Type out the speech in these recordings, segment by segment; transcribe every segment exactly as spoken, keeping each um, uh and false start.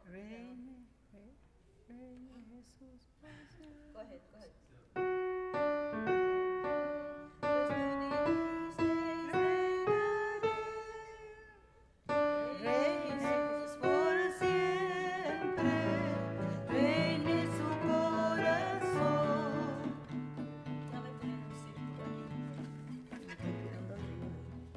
Reine, re- reine Jesús, pase. Go ahead, go ahead. Pues tú dices, Reines por siempre, reine su corazón. ya voy poniendo un círculo aquí. Estoy tirando al río.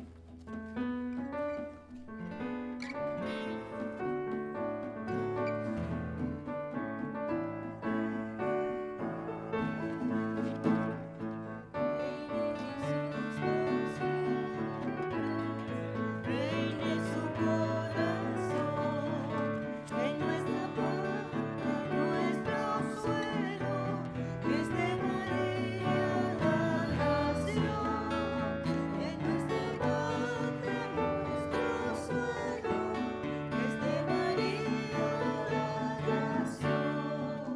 Reine su corazón, en nuestra patria, en nuestro suelo, que esté María la nación. En nuestra patria, en nuestro suelo, que esté María la nación.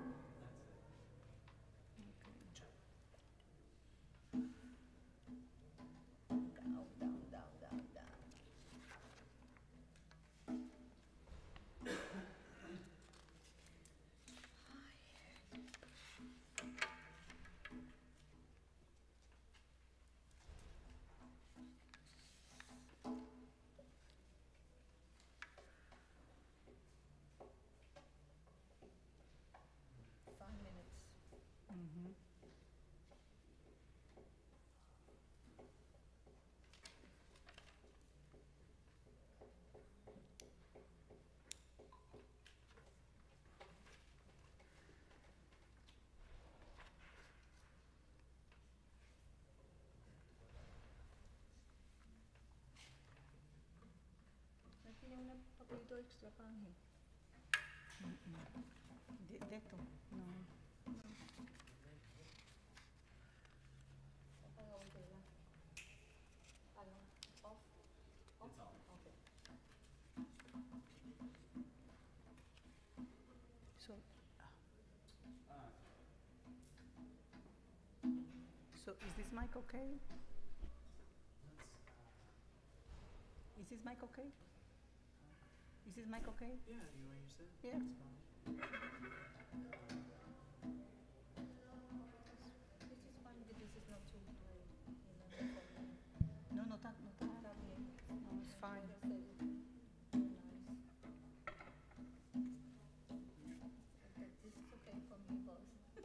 Down, down, down, down, down. Five minutes. Ujú. ¿No tiene un papelito extra para Ángel? De, de esto, no. Apaga un vela. Apaga. Off. Off. Okay. So, so is this mic okay? Is this mic okay? Is this mic okay? Yeah, you want your set? Yeah. It's fine. This is fine, but this is not too loud. You know, No, no está, no está. está bien. No, it's fine. Puede ser nice. Okay, this is okay for me, boss.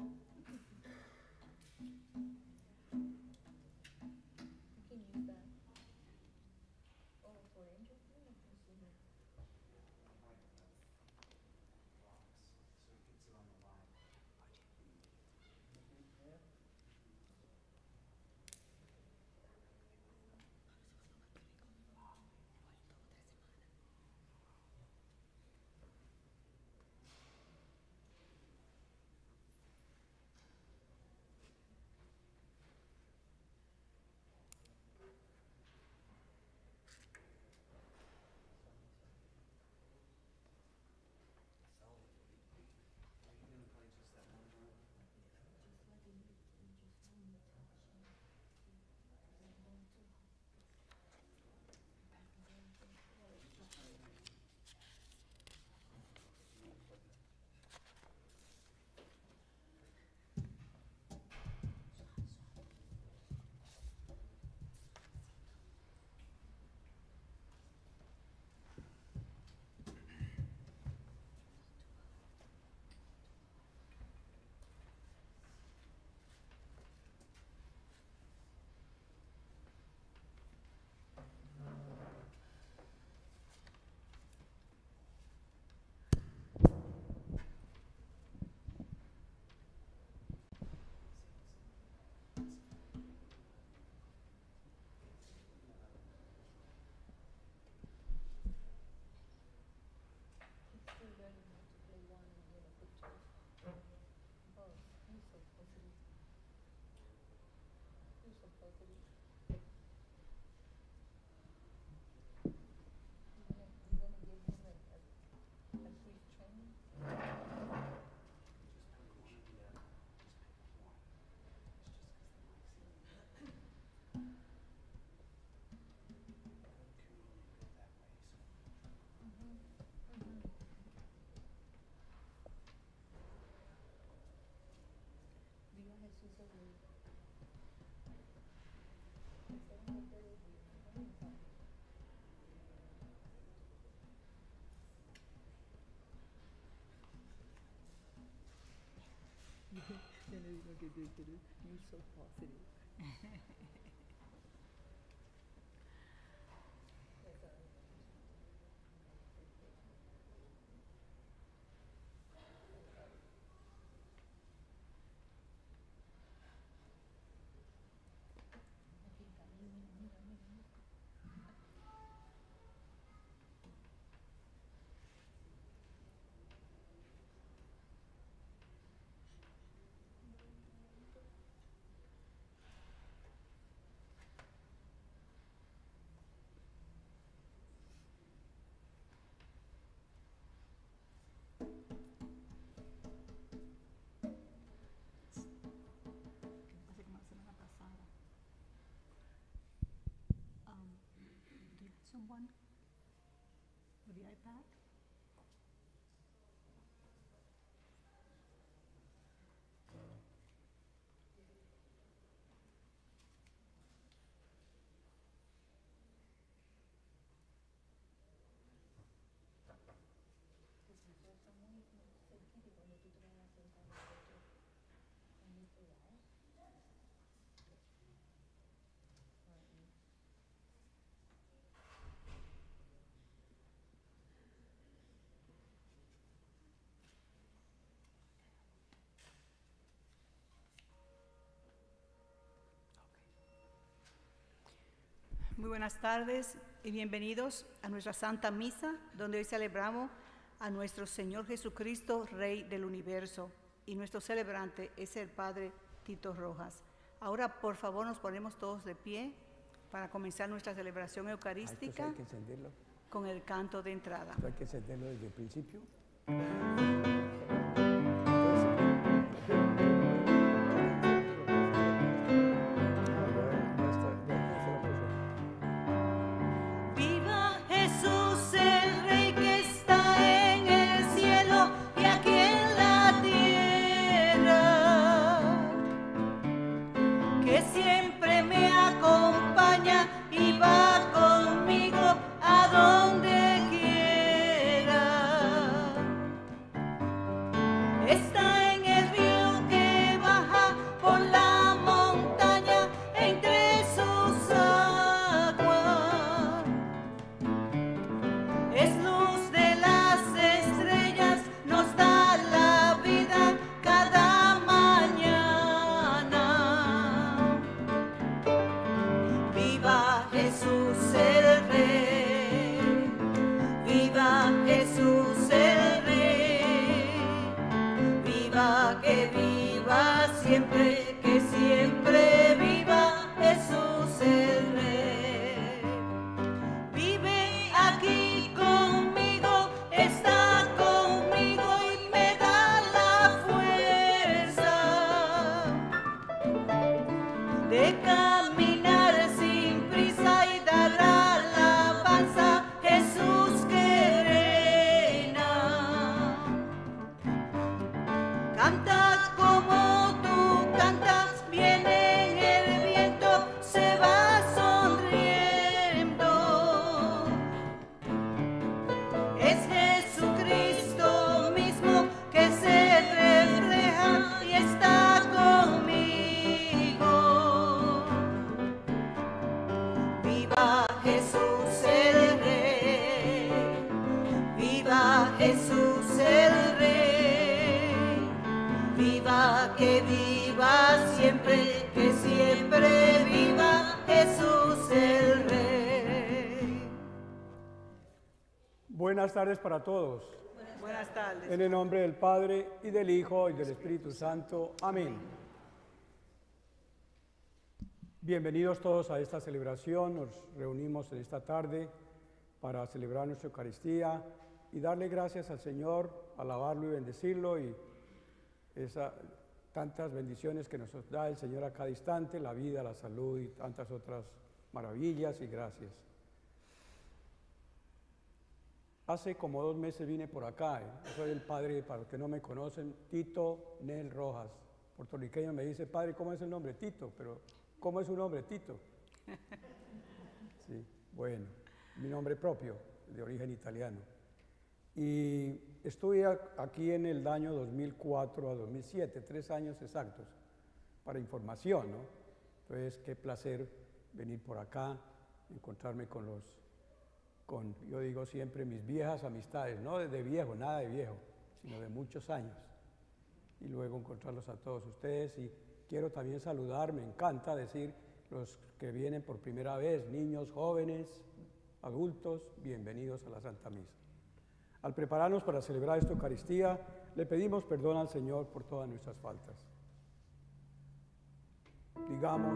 You can use that. Oh, for Angel? Yeah, this is it. Are you gonna play just that one drum? He's still learning how to play one, you know, put two. Boss, he's so positive. He's so positive. You're gonna, you're gonna give him a, a, a brief training? Mm-hmm. le digo que te quiero. You're so positive. Que me pase como la semana pasada. Um, do you have someone with the iPad? Muy buenas tardes y bienvenidos a nuestra Santa Misa, donde hoy celebramos a nuestro Señor Jesucristo, Rey del Universo, y nuestro celebrante es el Padre Tito Rojas. Ahora, por favor, nos ponemos todos de pie para comenzar nuestra celebración eucarística. Ah, hay que encenderlo. Con el canto de entrada. Hay que encenderlo desde el principio. Viva Jesús, el Rey que está en el cielo y aquí en la tierra, que siempre me acompaña y va conmigo a donde quiera. Está en el río que baja por la montaña entre sus aguas. Es luz de las estrellas, nos da la vida cada mañana. Viva Jesús el Rey, viva Jesús el Rey, viva que viva siempre, que siempre viva Jesús el Rey. Vive aquí conmigo, está conmigo y me da la fuerza de caminar sin prisa y dar alabanza, Jesús que reina. Canta como tú cantas, viene en el viento, se va sonriendo. Es Jesucristo mismo que se refleja y está conmigo. Viva Jesús el Rey, viva Jesús el Rey, viva que viva siempre, que siempre viva Jesús el Rey. Buenas tardes para todos. Buenas tardes. En el nombre del Padre, y del Hijo, y del Espíritu Santo. Amén. Bienvenidos todos a esta celebración. Nos reunimos en esta tarde para celebrar nuestra Eucaristía y darle gracias al Señor, alabarlo y bendecirlo, y esa, tantas bendiciones que nos da el Señor a cada instante, la vida, la salud y tantas otras maravillas y gracias. Hace como dos meses vine por acá. ¿eh? Yo soy el padre, para los que no me conocen, Tito Nel Rojas. Puertorriqueño me dice, padre, ¿cómo es el nombre? Tito, pero ¿cómo es su nombre? Tito. Sí, bueno, mi nombre propio, de origen italiano. Y estuve a- aquí en el año dos mil cuatro a dos mil siete, tres años exactos, para información, ¿no? Entonces, qué placer venir por acá, encontrarme con los, con, yo digo siempre, mis viejas amistades, no de viejo, nada de viejo, sino de muchos años. Y luego encontrarlos a todos ustedes. Y quiero también saludar, me encanta decir, los que vienen por primera vez, niños, jóvenes, adultos, bienvenidos a la Santa Misa. Al prepararnos para celebrar esta Eucaristía, le pedimos perdón al Señor por todas nuestras faltas. Digamos: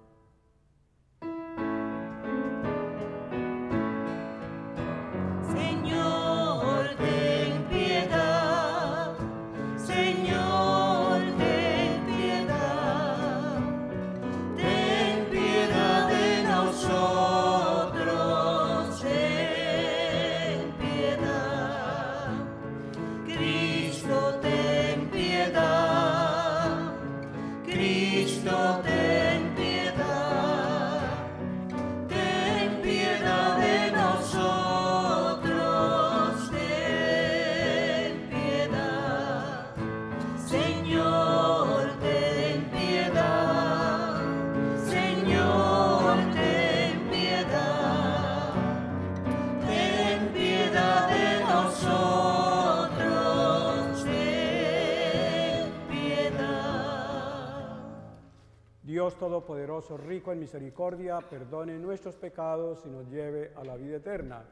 Señor, ten piedad, Señor, ten piedad, ten piedad de nosotros, ten piedad, Cristo, ten piedad, Cristo, ten piedad, ten piedad de nosotros, ten piedad, Señor, ten piedad, Señor, ten piedad, ten piedad de nosotros, ten piedad. Dios Todopoderoso, rico en misericordia, perdone nuestros pecados y nos lleve a la vida eterna.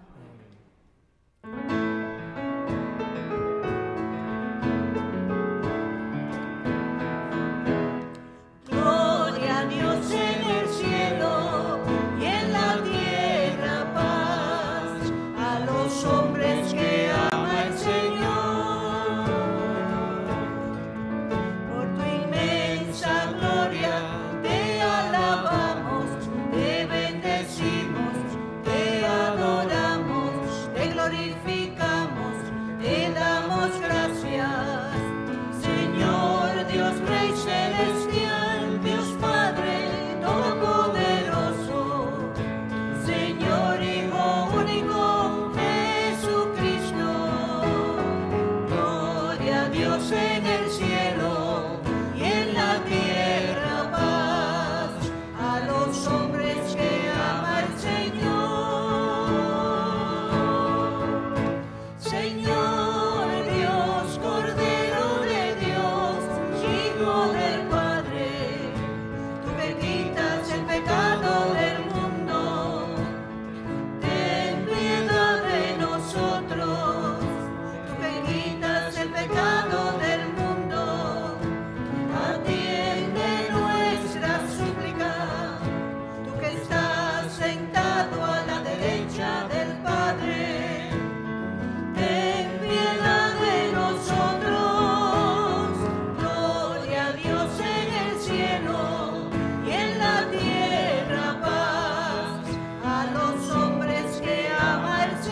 Gloria a Dios en el cielo y en la tierra paz a los hombres que ama el Señor. Por tu inmensa gloria te alabamos, te bendecimos, te adoramos, te glorificamos, te damos gracias. Señor Dios Rey celestial, Dios Padre todopoderoso, Señor Hijo único, Jesucristo. Gloria a Dios en el cielo y en la tierra paz a los hombres que ama el Señor. Señor Dios, Cordero de Dios, Hijo del Padre, tú que quitas el pecado del mundo, ten piedad de nosotros. Tú que quitas el pecado del mundo, atiende nuestra súplica. Tú que estás sentado a la derecha del Padre, ten piedad de nosotros. Gloria a Dios en el cielo y en la tierra paz a los hombres que ama el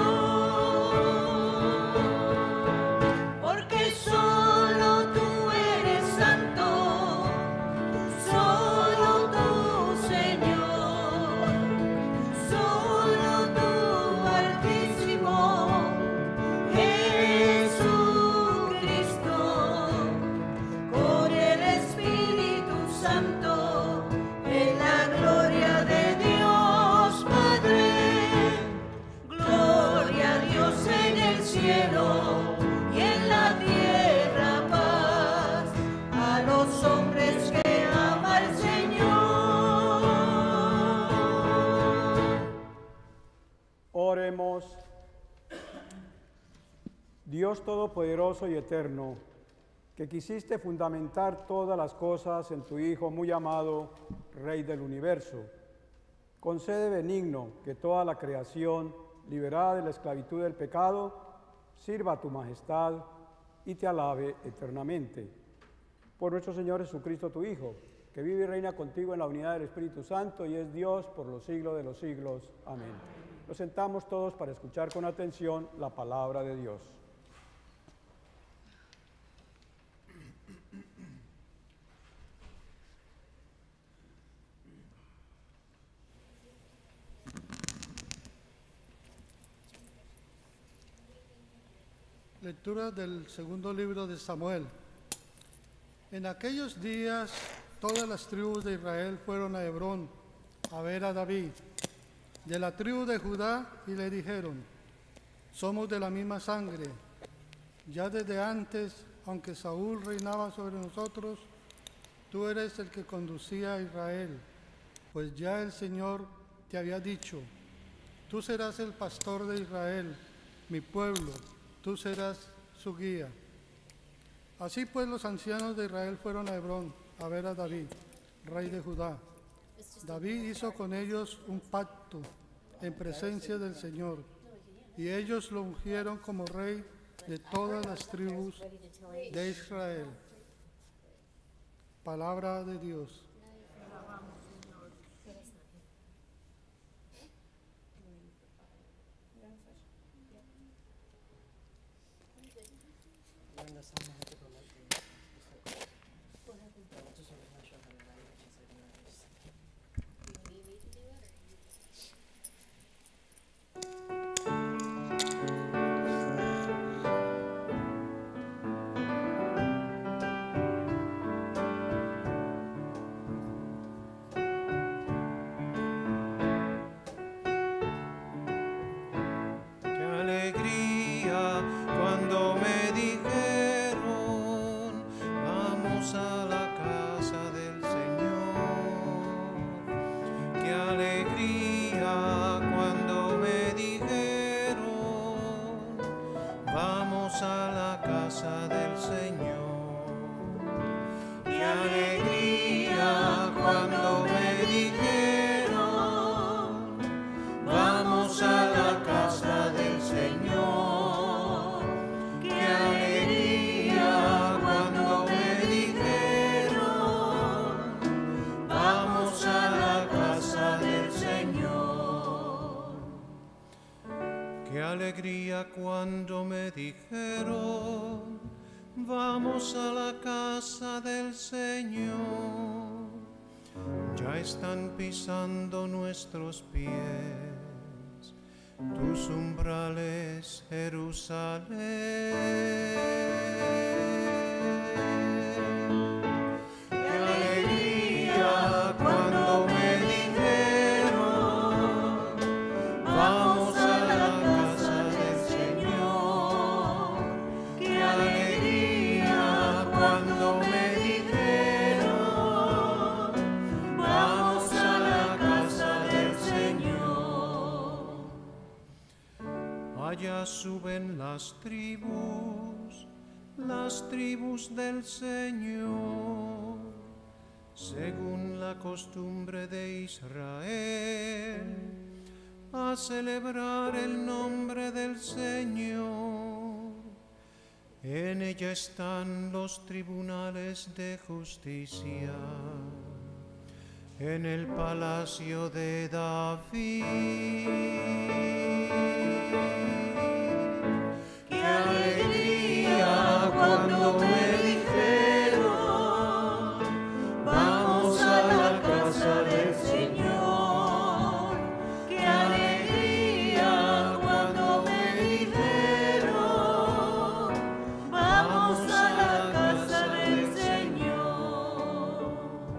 Señor. Porque solo tú eres santo, solo tú, Señor, solo tú, Altísimo Jesucristo, con el Espíritu Santo, en la gloria de Dios Padre. Gloria a Dios en el cielo y en la tierra paz a los hombres que ama el Señor. Oremos. Dios Todopoderoso y Eterno, que quisiste fundamentar todas las cosas en tu Hijo muy amado, Rey del universo, concede benigno que toda la creación, liberada de la esclavitud del pecado, sirva a tu majestad y te alabe eternamente. Por nuestro Señor Jesucristo, tu Hijo, que vive y reina contigo en la unidad del Espíritu Santo y es Dios por los siglos de los siglos. Amén. Nos sentamos todos para escuchar con atención la palabra de Dios. Lectura del segundo libro de Samuel. En aquellos días todas las tribus de Israel fueron a Hebrón a ver a David, de la tribu de Judá, y le dijeron: somos de la misma sangre. Ya desde antes, aunque Saúl reinaba sobre nosotros, tú eres el que conducía a Israel, pues ya el Señor te había dicho: tú serás el pastor de Israel, mi pueblo, tú serás su guía. Así pues, los ancianos de Israel fueron a Hebrón a ver a David, rey de Judá. David hizo con ellos un pacto en presencia del Señor, y ellos lo ungieron como rey de todas las tribus de Israel. Palabra de Dios. Cuando me dijeron: vamos a la casa del Señor, ya están pisando nuestros pies tus umbrales, Jerusalén. ¡Qué alegría cuando me dijeron: vamos a la casa del Señor! ¡Qué alegría cuando me dijeron: vamos a la casa del Señor! Allá suben las tribus, las tribus del Señor, según la costumbre de Israel, a celebrar el nombre del Señor. En ella están los tribunales de justicia, en el palacio de David. ¡Qué alegría cuando me dijeron: vamos a la casa del Señor! ¡Qué alegría cuando me dijeron: vamos a la casa del Señor!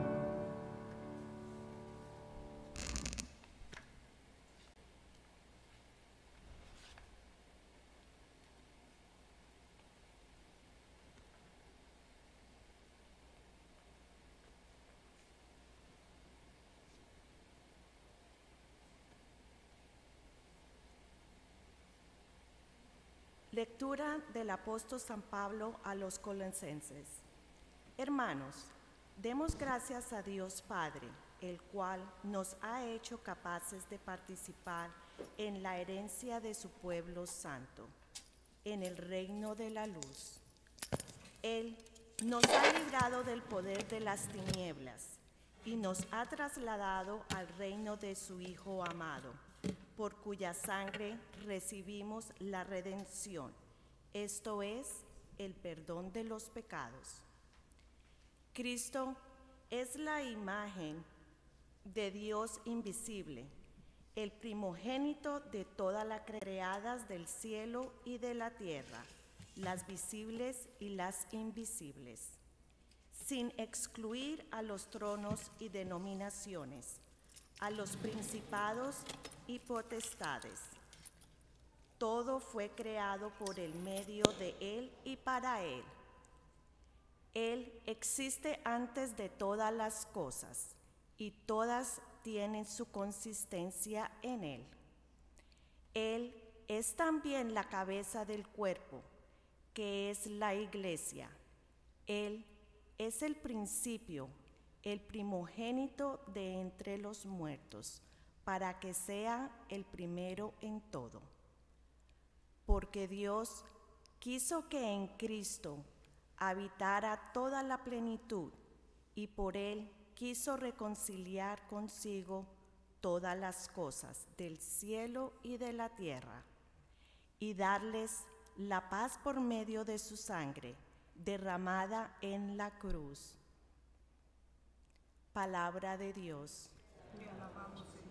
Lectura del apóstol San Pablo a los Colosenses. Hermanos, demos gracias a Dios Padre, el cual nos ha hecho capaces de participar en la herencia de su pueblo santo, en el reino de la luz. Él nos ha librado del poder de las tinieblas y nos ha trasladado al reino de su Hijo amado, por cuya sangre recibimos la redención, esto es, el perdón de los pecados. Cristo es la imagen de Dios invisible, el primogénito de todas las creadas del cielo y de la tierra, las visibles y las invisibles, sin excluir a los tronos y denominaciones, a los principados y potestades. Todo fue creado por el medio de Él y para Él. Él existe antes de todas las cosas, y todas tienen su consistencia en Él. Él es también la cabeza del cuerpo, que es la Iglesia. Él es el principio, el primogénito de entre los muertos, para que sea el primero en todo. Porque Dios quiso que en Cristo habitara toda la plenitud, y por Él quiso reconciliar consigo todas las cosas del cielo y de la tierra, y darles la paz por medio de su sangre, derramada en la cruz. Palabra de Dios. Te alabamos, Señor.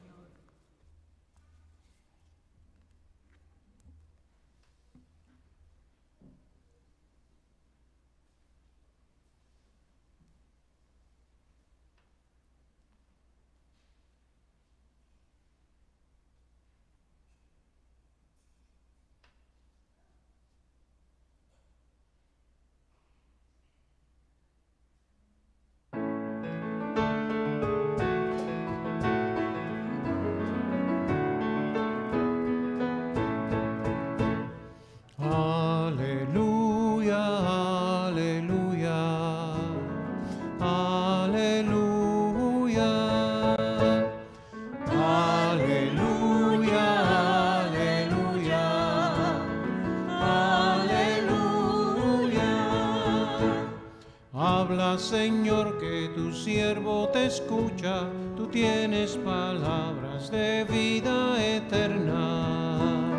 Señor, que tu siervo te escucha, tú tienes palabras de vida eterna.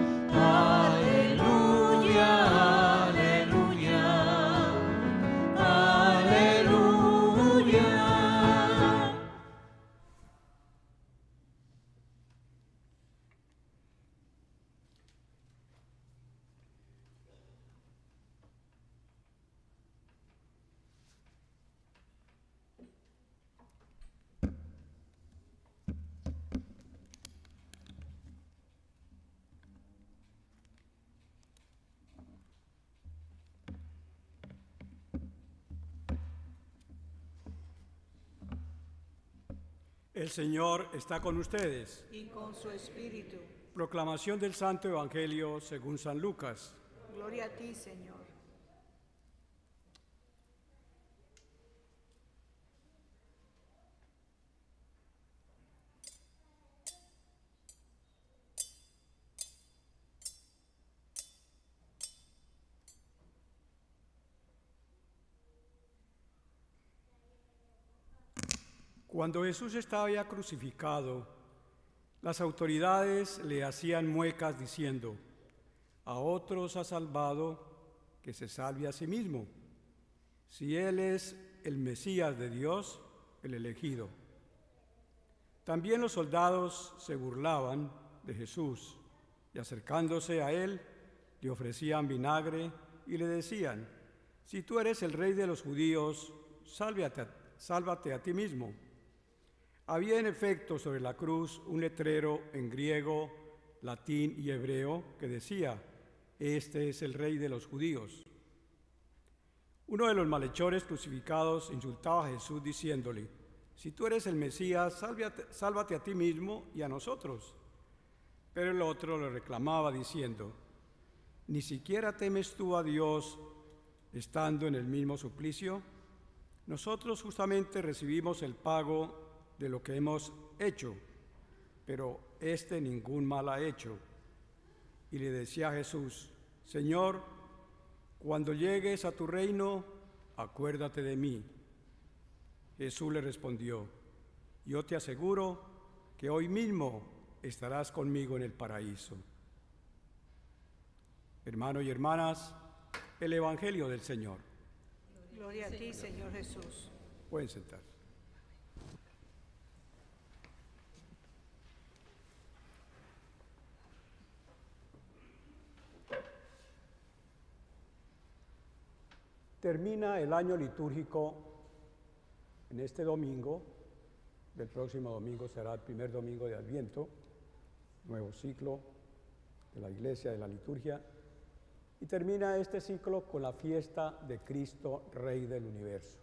Aleluya, aleluya, aleluya. El Señor está con ustedes. Y con su espíritu. Proclamación del Santo Evangelio según San Lucas. Gloria a ti, Señor. Cuando Jesús estaba ya crucificado, las autoridades le hacían muecas diciendo: a otros ha salvado, que se salve a sí mismo, si Él es el Mesías de Dios, el elegido. También los soldados se burlaban de Jesús y acercándose a Él le ofrecían vinagre y le decían: si tú eres el Rey de los judíos, sálvate, sálvate a ti mismo. Había en efecto sobre la cruz un letrero en griego, latín y hebreo que decía: este es el Rey de los judíos. Uno de los malhechores crucificados insultaba a Jesús diciéndole: si tú eres el Mesías, sálvate, sálvate a ti mismo y a nosotros. Pero el otro le reclamaba diciendo: ¿ni siquiera temes tú a Dios estando en el mismo suplicio? Nosotros justamente recibimos el pago de lo que hemos hecho, pero éste ningún mal ha hecho. Y le decía a Jesús: Señor, cuando llegues a tu reino, acuérdate de mí. Jesús le respondió: yo te aseguro que hoy mismo estarás conmigo en el paraíso. Hermanos y hermanas, el Evangelio del Señor. Gloria a ti, Señor Jesús. Pueden sentarse. Termina el año litúrgico en este domingo. El próximo domingo será el primer domingo de Adviento, nuevo ciclo de la Iglesia, de la liturgia. Y termina este ciclo con la fiesta de Cristo, Rey del Universo.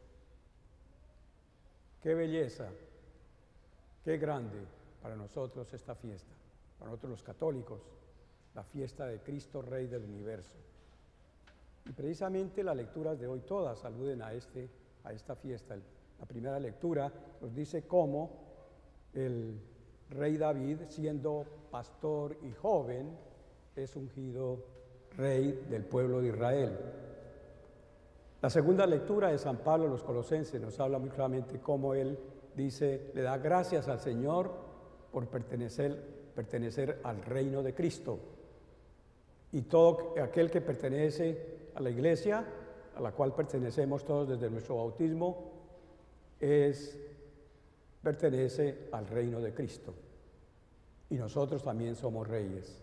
¡Qué belleza! ¡Qué grande para nosotros esta fiesta! Para nosotros los católicos, la fiesta de Cristo, Rey del Universo. Y precisamente las lecturas de hoy todas aluden a, este, a esta fiesta. La primera lectura nos dice cómo el rey David, siendo pastor y joven, es ungido rey del pueblo de Israel. La segunda lectura de San Pablo a los Colosenses nos habla muy claramente cómo él dice, le da gracias al Señor por pertenecer, pertenecer al reino de Cristo. Y todo aquel que pertenece a la iglesia, a la cual pertenecemos todos desde nuestro bautismo, es, pertenece al reino de Cristo. Y nosotros también somos reyes.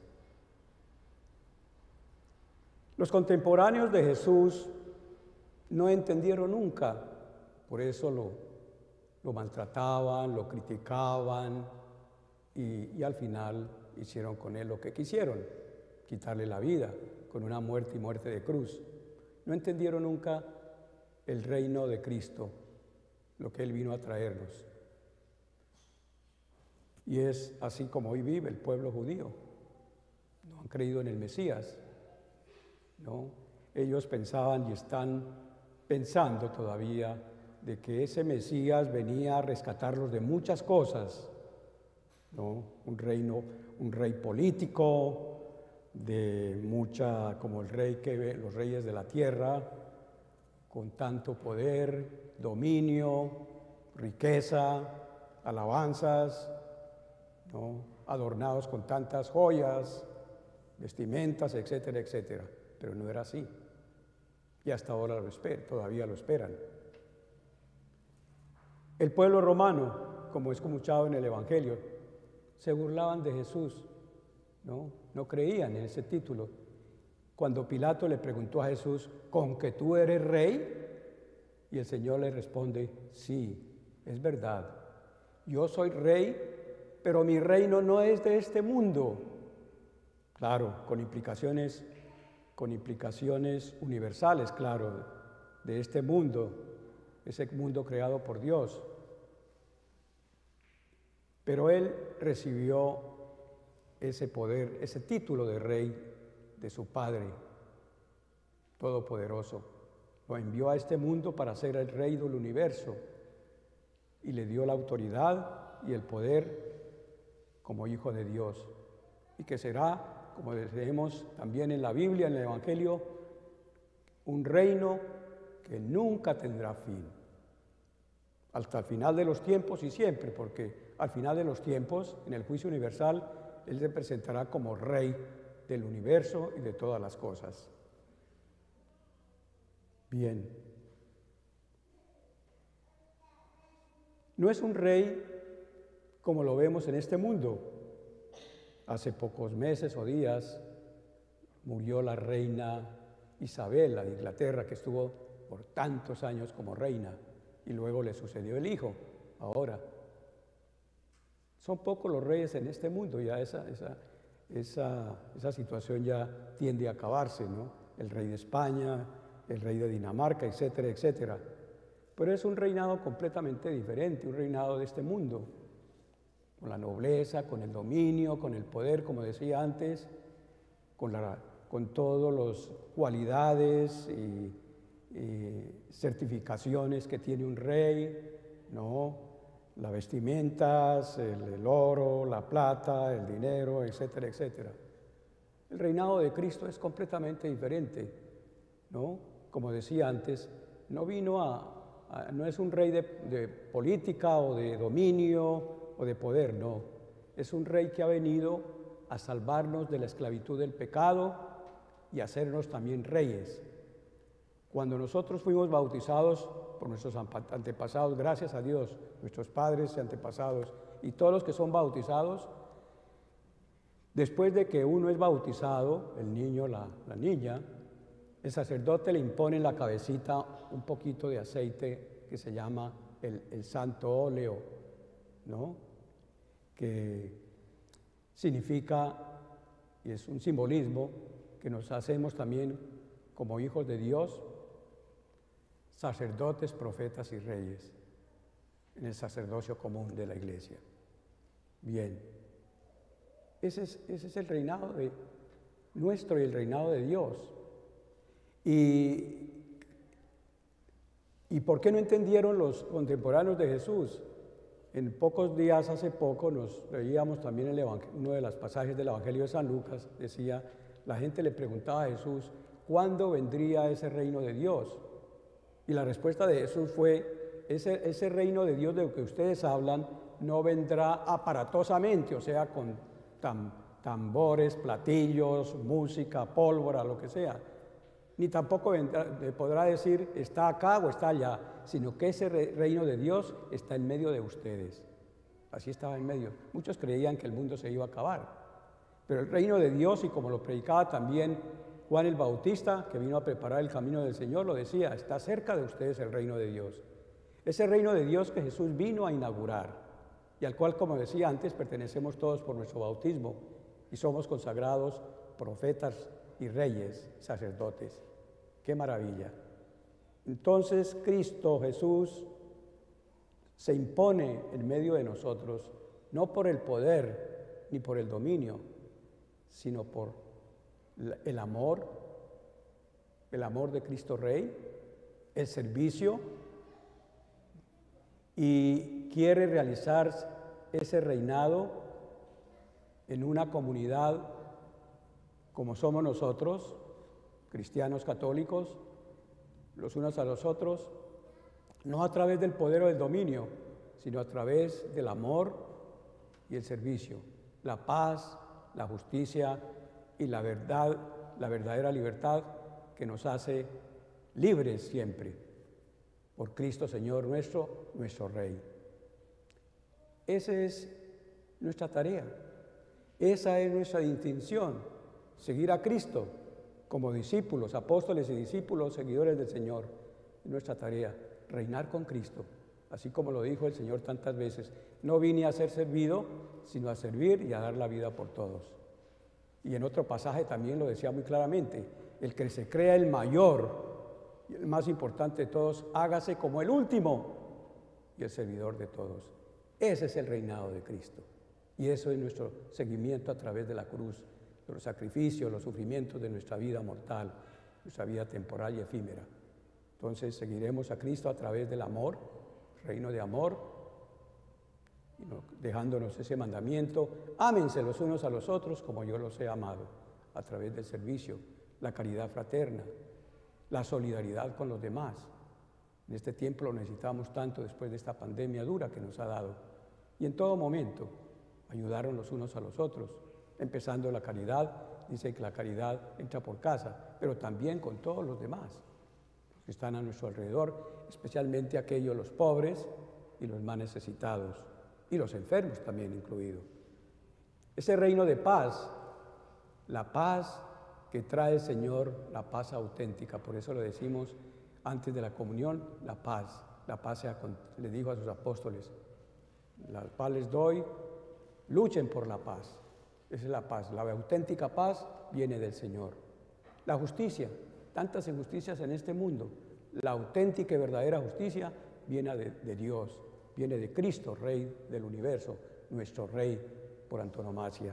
Los contemporáneos de Jesús no entendieron nunca, por eso lo, lo maltrataban, lo criticaban y, y al final hicieron con él lo que quisieron, quitarle la vida con una muerte y muerte de cruz. No entendieron nunca el reino de Cristo, lo que él vino a traernos. Y es así como hoy vive el pueblo judío. No han creído en el Mesías, ¿no? Ellos pensaban y están pensando todavía de que ese Mesías venía a rescatarlos de muchas cosas, ¿no? Un reino, un rey político, de mucha, como el rey que ve, los reyes de la tierra, con tanto poder, dominio, riqueza, alabanzas, ¿no? Adornados con tantas joyas, vestimentas, etcétera, etcétera. Pero no era así. Y hasta ahora lo esperan, todavía lo esperan. El pueblo romano, como es escuchado en el Evangelio, se burlaban de Jesús, ¿no? No creían en ese título. Cuando Pilato le preguntó a Jesús, ¿con que tú eres rey? Y el Señor le responde, sí, es verdad. Yo soy rey, pero mi reino no es de este mundo. Claro, con implicaciones, con implicaciones universales, claro, de este mundo, ese mundo creado por Dios. Pero él recibió ese poder, ese título de rey de su Padre Todopoderoso. Lo envió a este mundo para ser el rey del universo y le dio la autoridad y el poder como hijo de Dios. Y que será, como leemos también en la Biblia, en el Evangelio, un reino que nunca tendrá fin. Hasta el final de los tiempos y siempre, porque al final de los tiempos, en el juicio universal, Él se presentará como rey del universo y de todas las cosas. Bien. No es un rey como lo vemos en este mundo. Hace pocos meses o días murió la reina Isabel de Inglaterra, que estuvo por tantos años como reina, y luego le sucedió el hijo, ahora. Son pocos los reyes en este mundo, ya esa, esa, esa, esa situación ya tiende a acabarse, ¿no? El rey de España, el rey de Dinamarca, etcétera, etcétera. Pero es un reinado completamente diferente, un reinado de este mundo, con la nobleza, con el dominio, con el poder, como decía antes, con, la, con todas las cualidades y, y certificaciones que tiene un rey, ¿no? Las vestimentas, el, el oro, la plata, el dinero, etcétera, etcétera. El reinado de Cristo es completamente diferente, ¿no? Como decía antes, no vino a, a no es un rey de, de política o de dominio o de poder, no. Es un rey que ha venido a salvarnos de la esclavitud del pecado y a hacernos también reyes. Cuando nosotros fuimos bautizados por nuestros antepasados, gracias a Dios, nuestros padres y antepasados, y todos los que son bautizados, después de que uno es bautizado, el niño, la, la niña, el sacerdote le impone en la cabecita un poquito de aceite que se llama el, el santo óleo, ¿no? Que significa, y es un simbolismo, que nos hacemos también como hijos de Dios, sacerdotes, profetas y reyes, en el sacerdocio común de la iglesia. Bien, ese es, ese es el reinado de nuestro y el reinado de Dios. Y, ¿Y por qué no entendieron los contemporáneos de Jesús? En pocos días, hace poco, nos leíamos también el uno de los pasajes del Evangelio de San Lucas, decía, la gente le preguntaba a Jesús, ¿cuándo vendría ese reino de Dios? Y la respuesta de Jesús fue, ese, ese reino de Dios de lo que ustedes hablan no vendrá aparatosamente, o sea, con tam, tambores, platillos, música, pólvora, lo que sea. Ni tampoco vendrá, podrá decir, está acá o está allá, sino que ese reino de Dios está en medio de ustedes. Así estaba en medio. Muchos creían que el mundo se iba a acabar. Pero el reino de Dios, y como lo predicaba también Juan el Bautista, que vino a preparar el camino del Señor, lo decía, está cerca de ustedes el reino de Dios. Ese reino de Dios que Jesús vino a inaugurar, y al cual, como decía antes, pertenecemos todos por nuestro bautismo, y somos consagrados profetas y reyes, sacerdotes. ¡Qué maravilla! Entonces Cristo Jesús se impone en medio de nosotros, no por el poder ni por el dominio, sino por el amor, el amor de Cristo Rey, el servicio, y quiere realizar ese reinado en una comunidad como somos nosotros, cristianos católicos, los unos a los otros, no a través del poder o del dominio, sino a través del amor y el servicio, la paz, la justicia y la verdad, la verdadera libertad que nos hace libres siempre, por Cristo Señor nuestro, nuestro Rey. Esa es nuestra tarea, esa es nuestra distinción, seguir a Cristo como discípulos, apóstoles y discípulos, seguidores del Señor. Es nuestra tarea, reinar con Cristo, así como lo dijo el Señor tantas veces. No vine a ser servido, sino a servir y a dar la vida por todos. Y en otro pasaje también lo decía muy claramente, el que se crea el mayor y el más importante de todos, hágase como el último y el servidor de todos. Ese es el reinado de Cristo. Y eso es nuestro seguimiento a través de la cruz, los sacrificios, los sufrimientos de nuestra vida mortal, nuestra vida temporal y efímera. Entonces seguiremos a Cristo a través del amor, reino de amor, y no, dejándonos ese mandamiento, ámense los unos a los otros como yo los he amado, a través del servicio, la caridad fraterna, la solidaridad con los demás. En este tiempo lo necesitamos tanto después de esta pandemia dura que nos ha dado. Y en todo momento, ayudaron los unos a los otros, empezando la caridad, dice que la caridad entra por casa, pero también con todos los demás, los que están a nuestro alrededor, especialmente aquellos, los pobres y los más necesitados, y los enfermos también incluidos. Ese reino de paz, la paz que trae el Señor, la paz auténtica, por eso lo decimos antes de la comunión, la paz, la paz sea con, le dijo a sus apóstoles, la paz les doy, luchen por la paz. Esa es la paz, la auténtica paz viene del Señor. La justicia, tantas injusticias en este mundo, la auténtica y verdadera justicia viene de, de Dios, viene de Cristo, Rey del universo, nuestro Rey por antonomasia.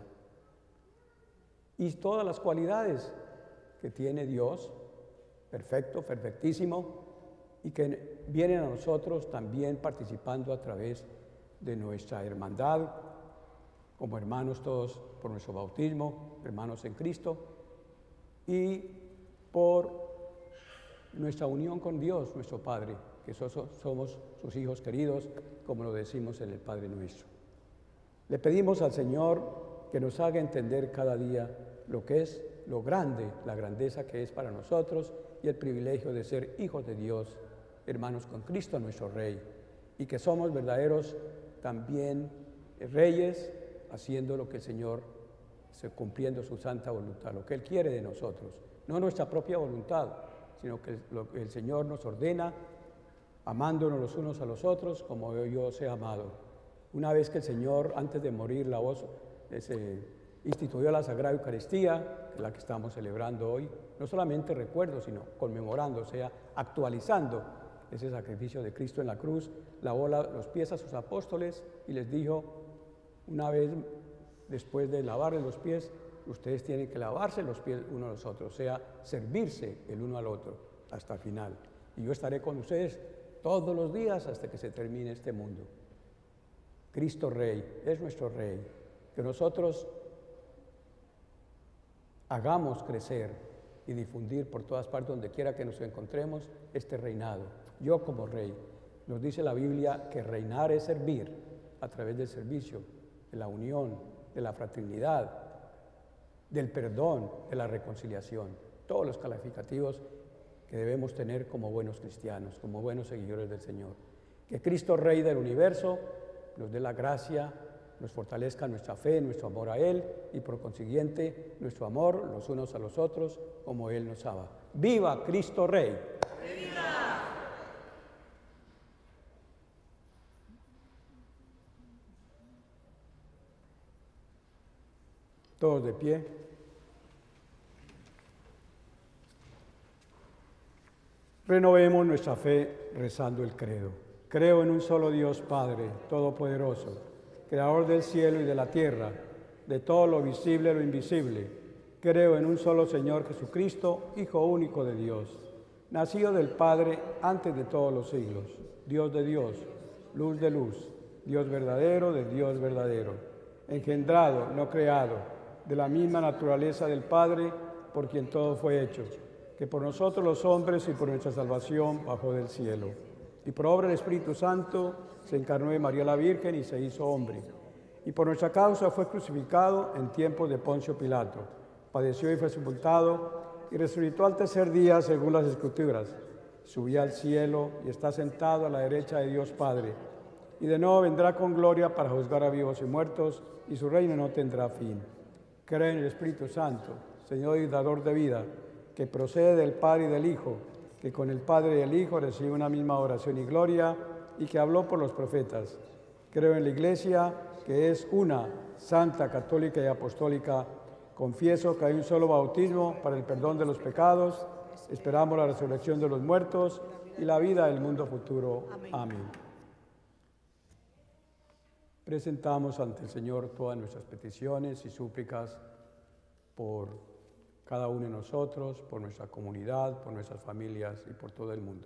Y todas las cualidades que tiene Dios, perfecto, perfectísimo, y que vienen a nosotros también participando a través de nuestra hermandad, como hermanos todos por nuestro bautismo, hermanos en Cristo, y por nuestra unión con Dios, nuestro Padre, que somos sus hijos queridos, como lo decimos en el Padre Nuestro. Le pedimos al Señor que nos haga entender cada día lo que es lo grande, la grandeza que es para nosotros y el privilegio de ser hijos de Dios, hermanos con Cristo nuestro Rey, y que somos verdaderos también reyes, haciendo lo que el Señor, cumpliendo su santa voluntad, lo que Él quiere de nosotros, no nuestra propia voluntad, sino que lo que el Señor nos ordena, amándonos los unos a los otros como yo os he amado. Una vez que el Señor, antes de morir, la voz, eh, instituyó la Sagrada Eucaristía, que es la que estamos celebrando hoy, no solamente recuerdo, sino conmemorando, o sea, actualizando ese sacrificio de Cristo en la cruz, lavó la, los pies a sus apóstoles y les dijo, una vez después de lavarles los pies, ustedes tienen que lavarse los pies uno a los otros, o sea, servirse el uno al otro hasta el final. Y yo estaré con ustedes todos los días hasta que se termine este mundo. Cristo Rey es nuestro Rey, que nosotros hagamos crecer y difundir por todas partes, donde quiera que nos encontremos, este reinado. Yo como Rey, nos dice la Biblia que reinar es servir a través del servicio, de la unión, de la fraternidad, del perdón, de la reconciliación, todos los calificativos que debemos tener como buenos cristianos, como buenos seguidores del Señor. Que Cristo Rey del universo nos dé la gracia, nos fortalezca nuestra fe, nuestro amor a Él y por consiguiente nuestro amor los unos a los otros como Él nos ama. ¡Viva Cristo Rey! ¡Viva! Todos de pie. Renovemos nuestra fe rezando el credo. Creo en un solo Dios Padre, Todopoderoso, Creador del cielo y de la tierra, de todo lo visible y lo invisible. Creo en un solo Señor Jesucristo, Hijo único de Dios, nacido del Padre antes de todos los siglos, Dios de Dios, luz de luz, Dios verdadero de Dios verdadero, engendrado, no creado, de la misma naturaleza del Padre, por quien todo fue hecho, que por nosotros los hombres y por nuestra salvación bajó del cielo. Y por obra del Espíritu Santo se encarnó de María la Virgen y se hizo hombre. Y por nuestra causa fue crucificado en tiempos de Poncio Pilato. Padeció y fue sepultado y resucitó al tercer día según las Escrituras. Subió al cielo y está sentado a la derecha de Dios Padre. Y de nuevo vendrá con gloria para juzgar a vivos y muertos, y su reino no tendrá fin. Creo en el Espíritu Santo, Señor y dador de vida, que procede del Padre y del Hijo, que con el Padre y el Hijo recibe una misma oración y gloria, y que habló por los profetas. Creo en la Iglesia, que es una, santa, católica y apostólica. Confieso que hay un solo bautismo para el perdón de los pecados. Esperamos la resurrección de los muertos y la vida del mundo futuro. Amén. Amén. Presentamos ante el Señor todas nuestras peticiones y súplicas por cada uno de nosotros, por nuestra comunidad, por nuestras familias y por todo el mundo.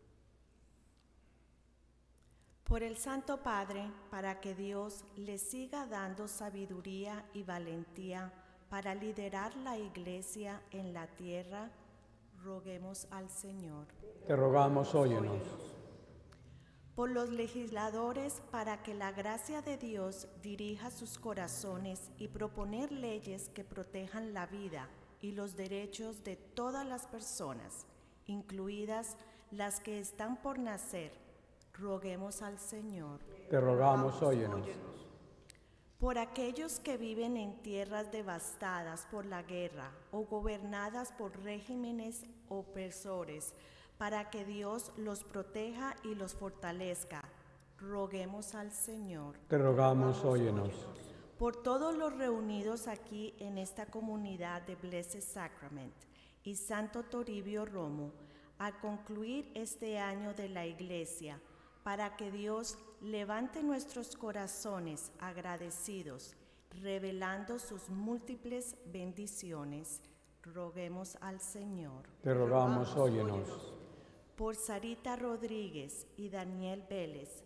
Por el Santo Padre, para que Dios le siga dando sabiduría y valentía para liderar la Iglesia en la tierra, roguemos al Señor. Te rogamos, óyenos. Por los legisladores, para que la gracia de Dios dirija sus corazones y proponer leyes que protejan la vida y los derechos de todas las personas, incluidas las que están por nacer, roguemos al Señor. Te rogamos, óyenos. Por aquellos que viven en tierras devastadas por la guerra o gobernadas por regímenes opresores, para que Dios los proteja y los fortalezca, roguemos al Señor. Te rogamos, óyenos. Por todos los reunidos aquí en esta comunidad de Blessed Sacrament y Santo Toribio Romo, al concluir este año de la Iglesia, para que Dios levante nuestros corazones agradecidos, revelando sus múltiples bendiciones, roguemos al Señor. Te rogamos, óyenos. Por Sarita Rodríguez y Daniel Vélez,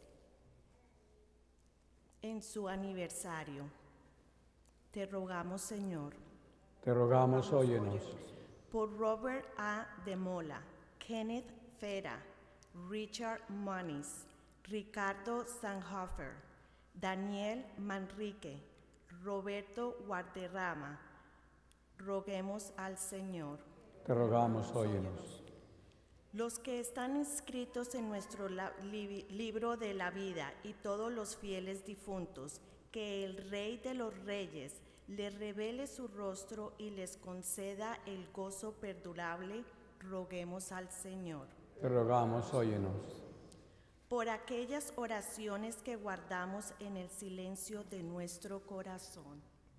en su aniversario, te rogamos, Señor. Te rogamos, óyenos. Por Robert A. de Mola, Kenneth Fera, Richard Moniz, Ricardo Sanhofer, Daniel Manrique, Roberto Guarderrama, roguemos al Señor. Te rogamos, óyenos. Los que están inscritos en nuestro li libro de la vida y todos los fieles difuntos, que el Rey de los Reyes les revele su rostro y les conceda el gozo perdurable, roguemos al Señor. Te rogamos, óyenos. Por aquellas oraciones que guardamos en el silencio de nuestro corazón.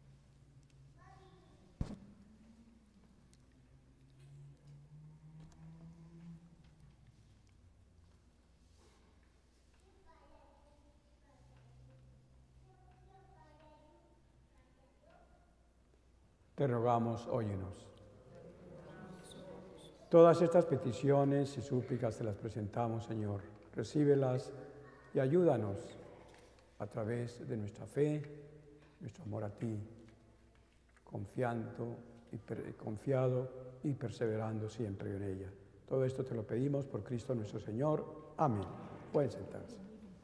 Te rogamos, óyenos. Todas estas peticiones y súplicas te las presentamos, Señor. Recíbelas y ayúdanos a través de nuestra fe, nuestro amor a ti, confiando y per- confiado y perseverando siempre en ella. Todo esto te lo pedimos por Cristo nuestro Señor. Amén. Pueden sentarse.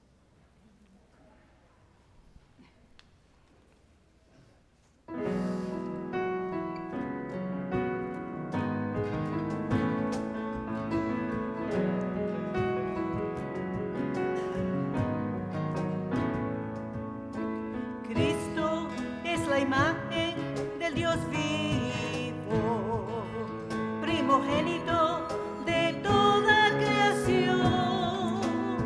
Cristo es la imagen del Dios vivo, primogénito de toda creación.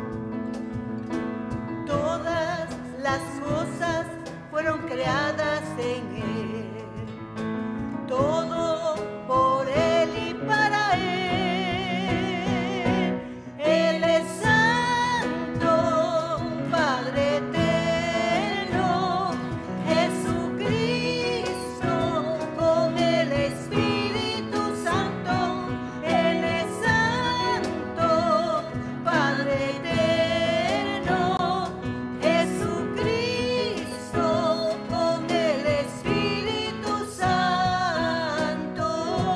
Todas las cosas fueron creadas en Él, todo por Él y para Él. Él es santo, Padre eterno, Jesucristo con el Espíritu Santo. Él es santo, Padre eterno, Jesucristo con el Espíritu Santo.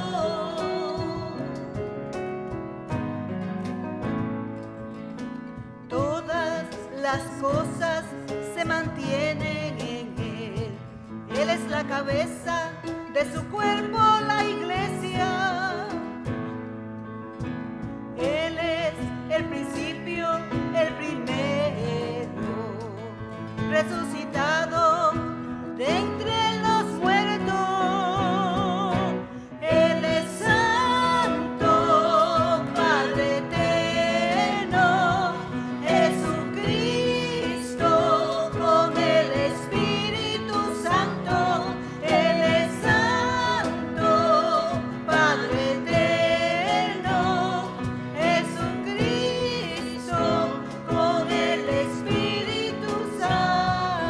Todas las cosas se mantienen en Él. Él es la cabeza de su cuerpo, la iglesia. Él es el principio, el primero, resucitado de entre los muertos. Él es santo, Padre eterno, Jesucristo con el Espíritu Santo. Él es santo, Padre eterno, Jesucristo con el Espíritu Santo.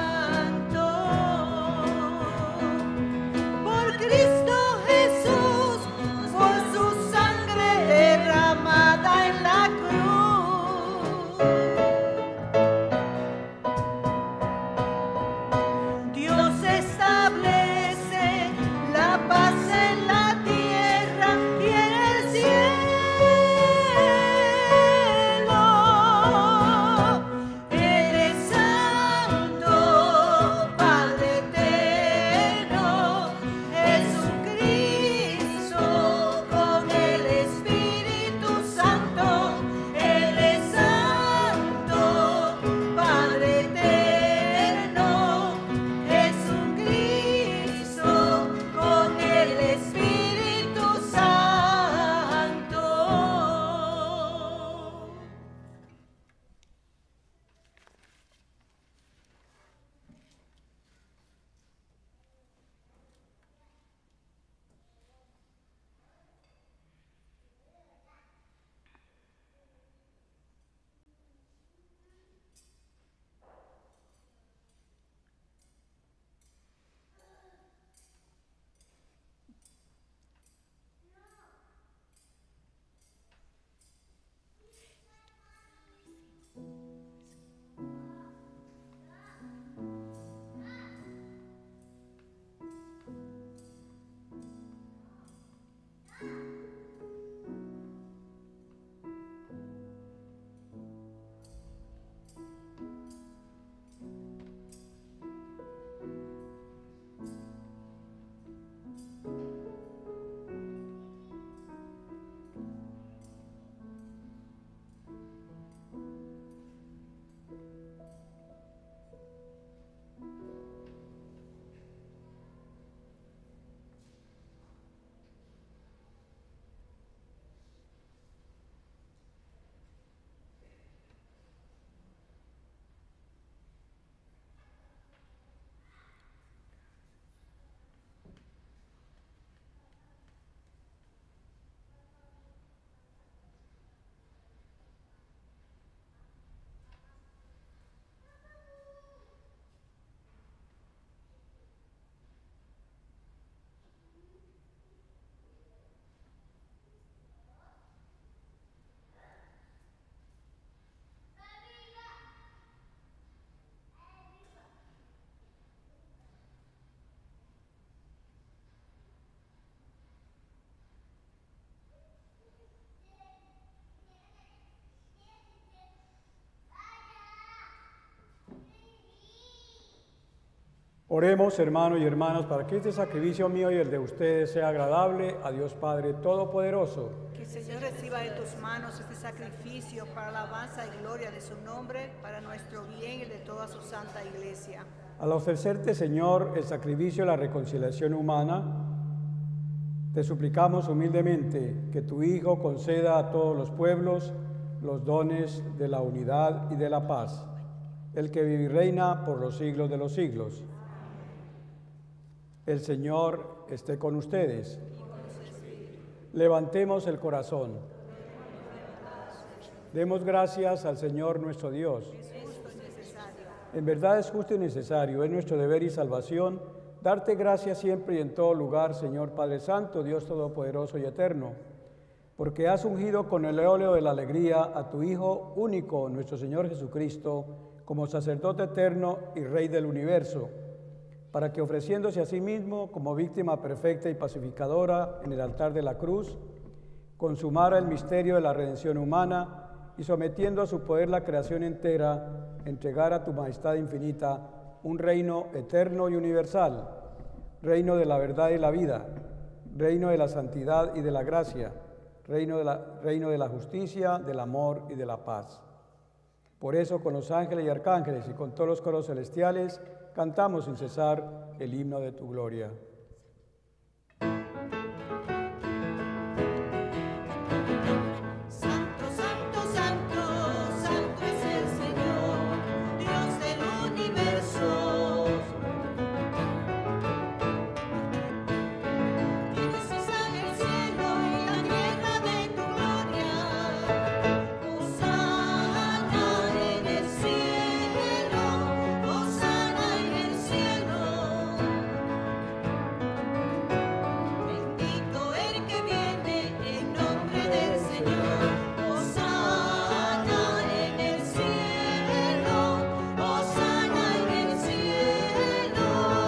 Oremos, hermanos y hermanas, para que este sacrificio mío y el de ustedes sea agradable a Dios Padre Todopoderoso. Que el Señor reciba de tus manos este sacrificio para alabanza y gloria de su nombre, para nuestro bien y el de toda su santa iglesia. Al ofrecerte, Señor, el sacrificio de la reconciliación humana, te suplicamos humildemente que tu Hijo conceda a todos los pueblos los dones de la unidad y de la paz, el que vive y reina por los siglos de los siglos. El Señor esté con ustedes. Levantemos el corazón. Demos gracias al Señor nuestro Dios. En verdad es justo y necesario, es nuestro deber y salvación, darte gracias siempre y en todo lugar, Señor Padre Santo, Dios Todopoderoso y Eterno, porque has ungido con el óleo de la alegría a tu Hijo único, nuestro Señor Jesucristo, como sacerdote eterno y Rey del universo, para que ofreciéndose a sí mismo como víctima perfecta y pacificadora en el altar de la cruz, consumara el misterio de la redención humana y sometiendo a su poder la creación entera, entregara a tu majestad infinita un reino eterno y universal, reino de la verdad y la vida, reino de la santidad y de la gracia, reino de la, reino de la justicia, del amor y de la paz. Por eso, con los ángeles y arcángeles y con todos los coros celestiales, cantamos sin cesar el himno de tu gloria. Santo, santo, santo, santo es el Señor, Dios del universo. Tienes en el cielo y la tierra de tu gloria. Hosana en el cielo, hosana en el cielo. Bendito el que viene en nombre del Señor. Hosana en el cielo, hosana en el cielo.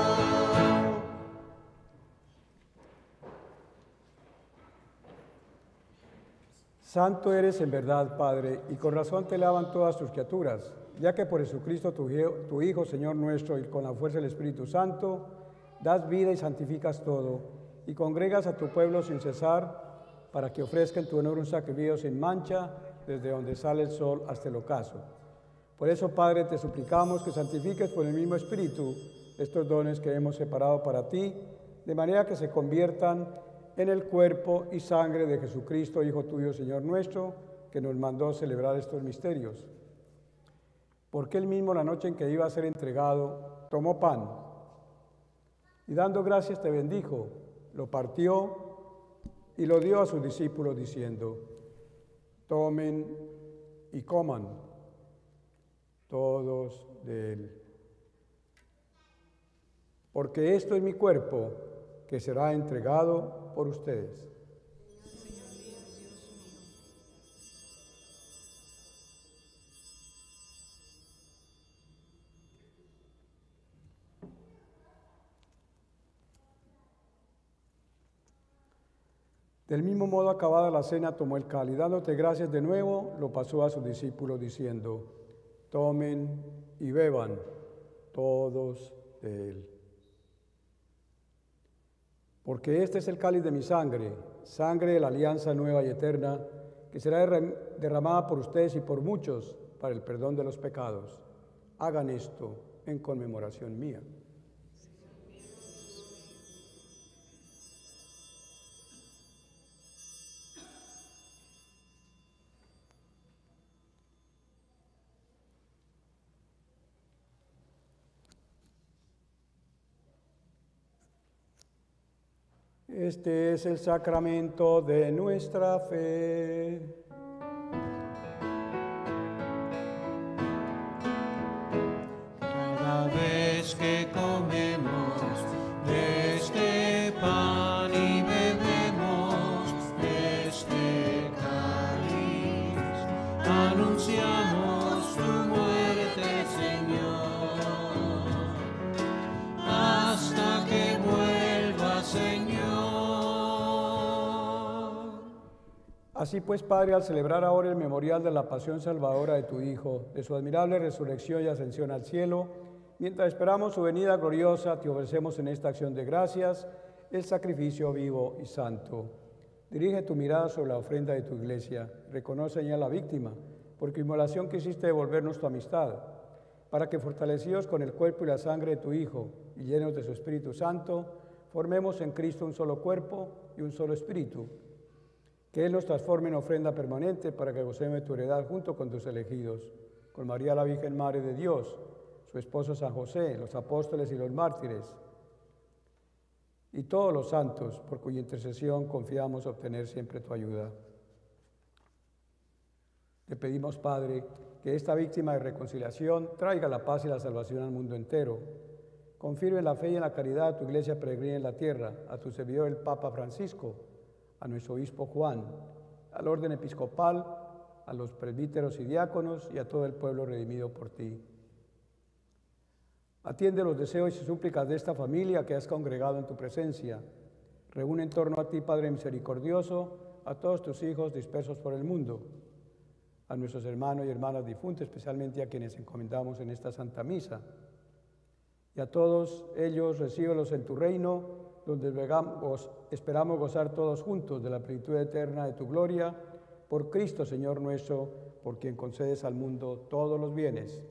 Santo eres en verdad, Padre, y con razón te alaban todas tus criaturas, ya que por Jesucristo tu, Hijo- tu Hijo, Señor nuestro, y con la fuerza del Espíritu Santo, das vida y santificas todo, y congregas a tu pueblo sin cesar, para que ofrezca en tu honor un sacrificio sin mancha, desde donde sale el sol hasta el ocaso. Por eso, Padre, te suplicamos que santifiques por el mismo Espíritu estos dones que hemos separado para ti, de manera que se conviertan en el cuerpo y sangre de Jesucristo, Hijo tuyo, Señor nuestro, que nos mandó celebrar estos misterios. Porque él mismo, la noche en que iba a ser entregado, tomó pan y dando gracias te bendijo, lo partió y lo dio a sus discípulos diciendo: tomen y coman todos de él, porque esto es mi cuerpo que será entregado por ustedes. Del mismo modo, acabada la cena, tomó el cáliz, dándote gracias de nuevo, lo pasó a sus discípulos diciendo: tomen y beban todos de él. Porque este es el cáliz de mi sangre, sangre de la alianza nueva y eterna, que será derram- derramada por ustedes y por muchos para el perdón de los pecados. Hagan esto en conmemoración mía. Este es el sacramento de nuestra fe. Cada vez que comemos de este pan y bebemos de este cáliz, anunciamos tu muerte, Señor, hasta que vuelva, Señor. Así pues, Padre, al celebrar ahora el memorial de la pasión salvadora de tu Hijo, de su admirable resurrección y ascensión al cielo, Mientras esperamos su venida gloriosa, te ofrecemos en esta acción de gracias el sacrificio vivo y santo. Dirige tu mirada sobre la ofrenda de tu iglesia. Reconoce en ella la víctima, porque inmolación quisiste devolvernos tu amistad, para que fortalecidos con el cuerpo y la sangre de tu Hijo y llenos de su Espíritu Santo, formemos en Cristo un solo cuerpo y un solo espíritu. Que Él nos transforme en ofrenda permanente para que gocemos de tu heredad junto con tus elegidos, con María la Virgen Madre de Dios, su esposo San José, los apóstoles y los mártires, y todos los santos, por cuya intercesión confiamos obtener siempre tu ayuda. Te pedimos, Padre, que esta víctima de reconciliación traiga la paz y la salvación al mundo entero. Confirme en la fe y en la caridad a tu iglesia peregrina en la tierra, a tu servidor el Papa Francisco, a nuestro obispo Juan, al orden episcopal, a los presbíteros y diáconos y a todo el pueblo redimido por ti. Atiende los deseos y súplicas de esta familia que has congregado en tu presencia. Reúne en torno a ti, Padre misericordioso, a todos tus hijos dispersos por el mundo, a nuestros hermanos y hermanas difuntos, especialmente a quienes encomendamos en esta Santa Misa. Y a todos ellos recíbelos en tu reino, donde esperamos gozar todos juntos de la plenitud eterna de tu gloria, por Cristo, Señor nuestro, por quien concedes al mundo todos los bienes.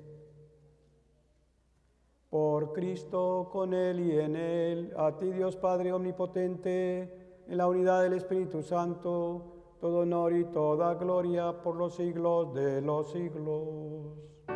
Por Cristo, con Él y en Él, a ti Dios Padre Omnipotente, en la unidad del Espíritu Santo, todo honor y toda gloria por los siglos de los siglos.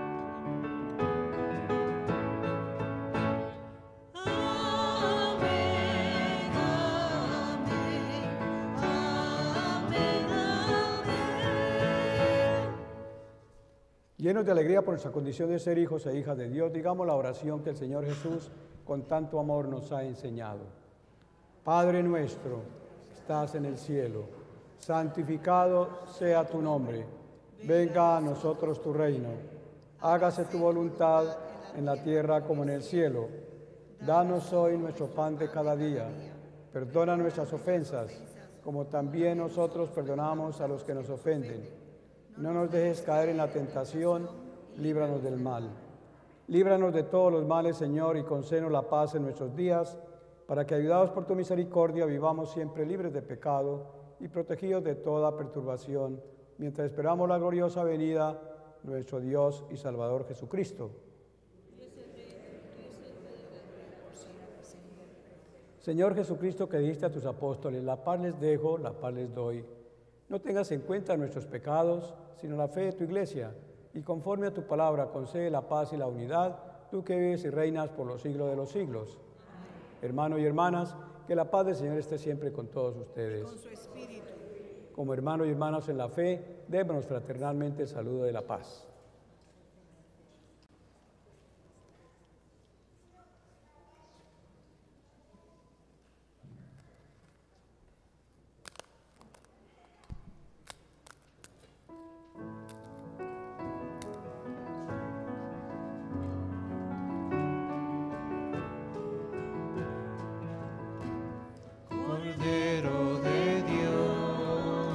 Llenos de alegría por nuestra condición de ser hijos e hijas de Dios, digamos la oración que el Señor Jesús con tanto amor nos ha enseñado. Padre nuestro, que estás en el cielo, santificado sea tu nombre. Venga a nosotros tu reino. Hágase tu voluntad en la tierra como en el cielo. Danos hoy nuestro pan de cada día. Perdona nuestras ofensas, como también nosotros perdonamos a los que nos ofenden. No nos dejes caer en la tentación, líbranos del mal. Líbranos de todos los males, Señor, y concédenos la paz en nuestros días, para que, ayudados por tu misericordia, vivamos siempre libres de pecado y protegidos de toda perturbación, mientras esperamos la gloriosa venida de nuestro Dios y Salvador Jesucristo. Señor Jesucristo, que dijiste a tus apóstoles, la paz les dejo, la paz les doy. No tengas en cuenta nuestros pecados, sino la fe de tu iglesia, y conforme a tu palabra concede la paz y la unidad, tú que vives y reinas por los siglos de los siglos. Amén. Hermanos y hermanas, que la paz del Señor esté siempre con todos ustedes. Con su espíritu. Como hermanos y hermanas en la fe, démonos fraternalmente el saludo de la paz. Cordero de Dios,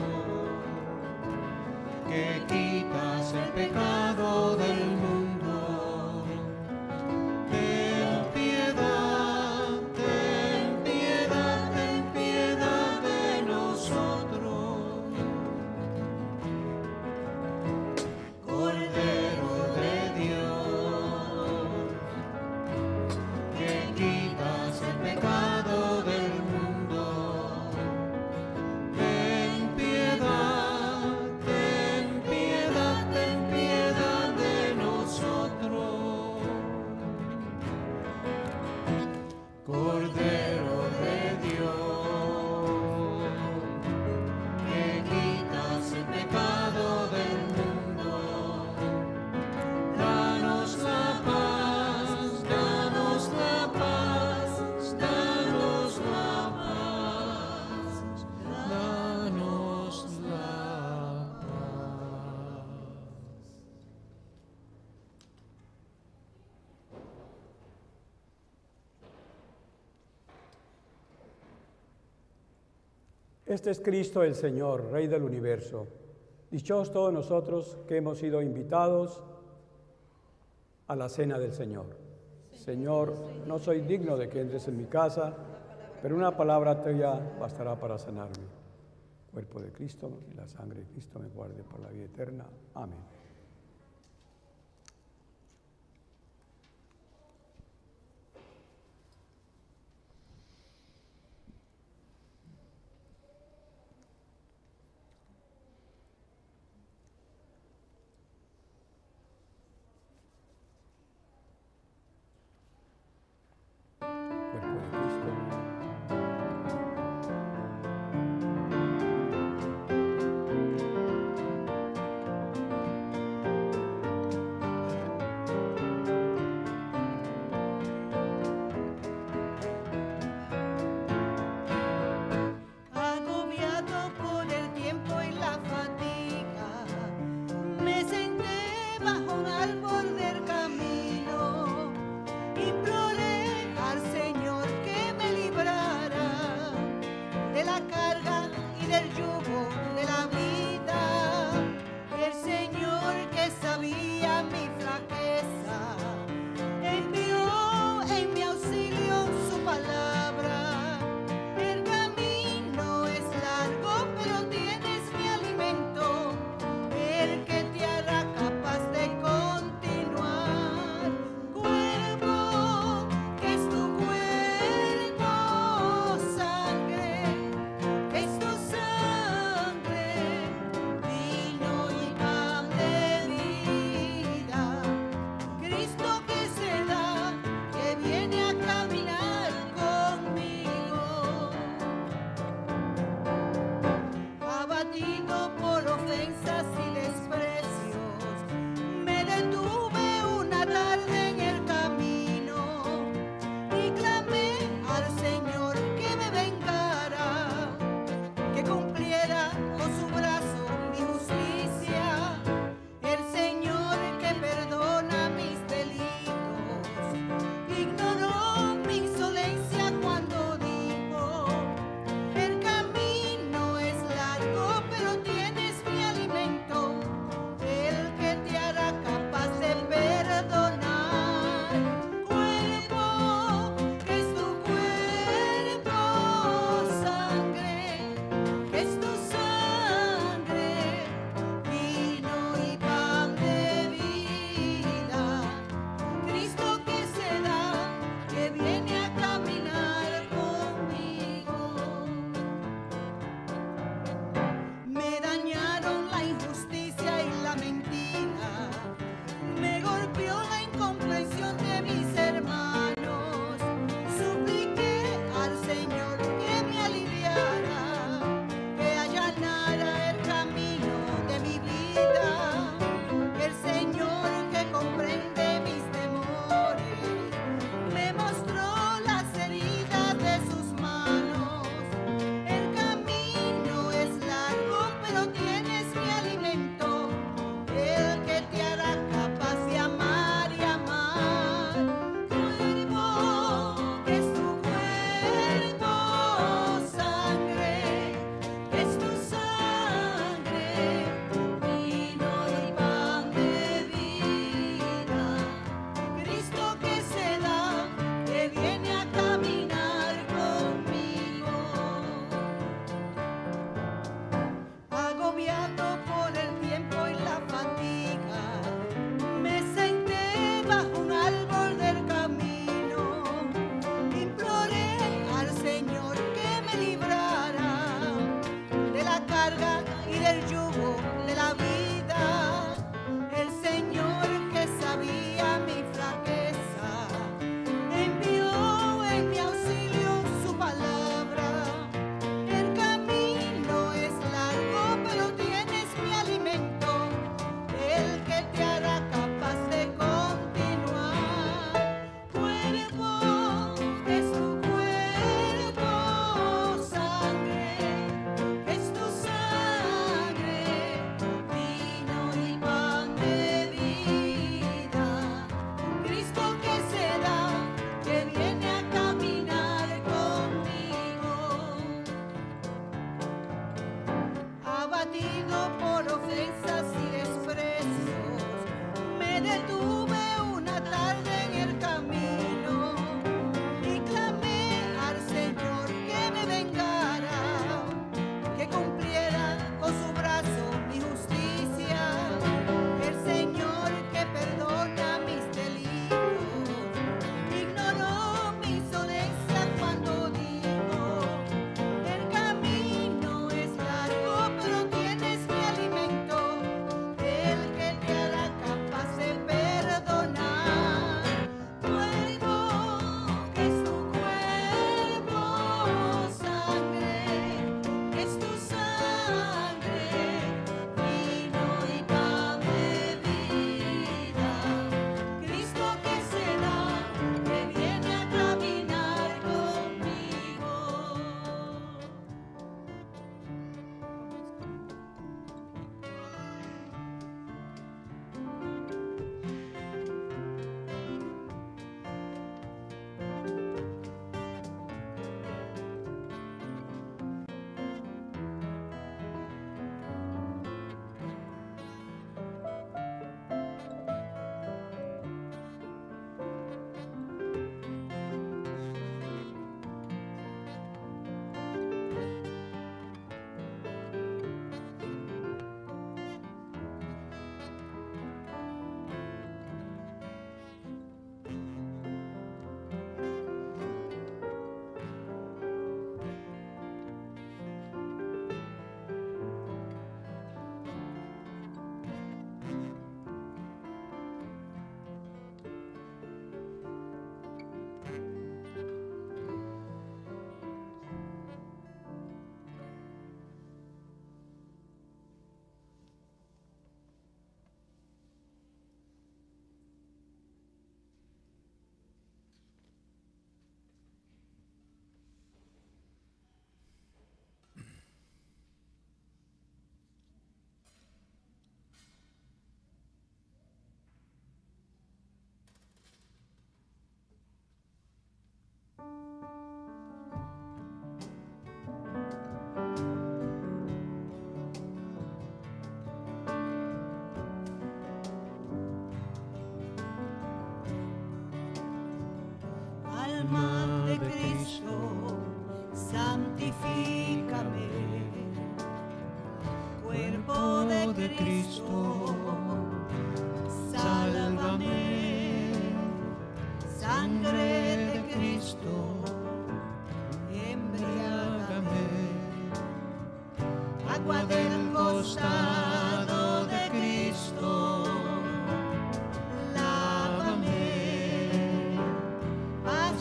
que quitas el pecado del mundo, ten piedad, ten piedad, ten piedad de nosotros. Cordero de Dios, que quitas el pecado del mundo, Cordero de Dios, que quitas el pecado del mundo, danos la paz, danos la paz, danos la paz, danos la paz. Este es Cristo el Señor, Rey del universo. Dichosos todos nosotros que hemos sido invitados a la cena del Señor. Señor, no soy digno de que entres en mi casa, pero una palabra tuya bastará para sanarme. Cuerpo de Cristo y la sangre de Cristo me guarde por la vida eterna. Amén. Cuerpo de Cristo.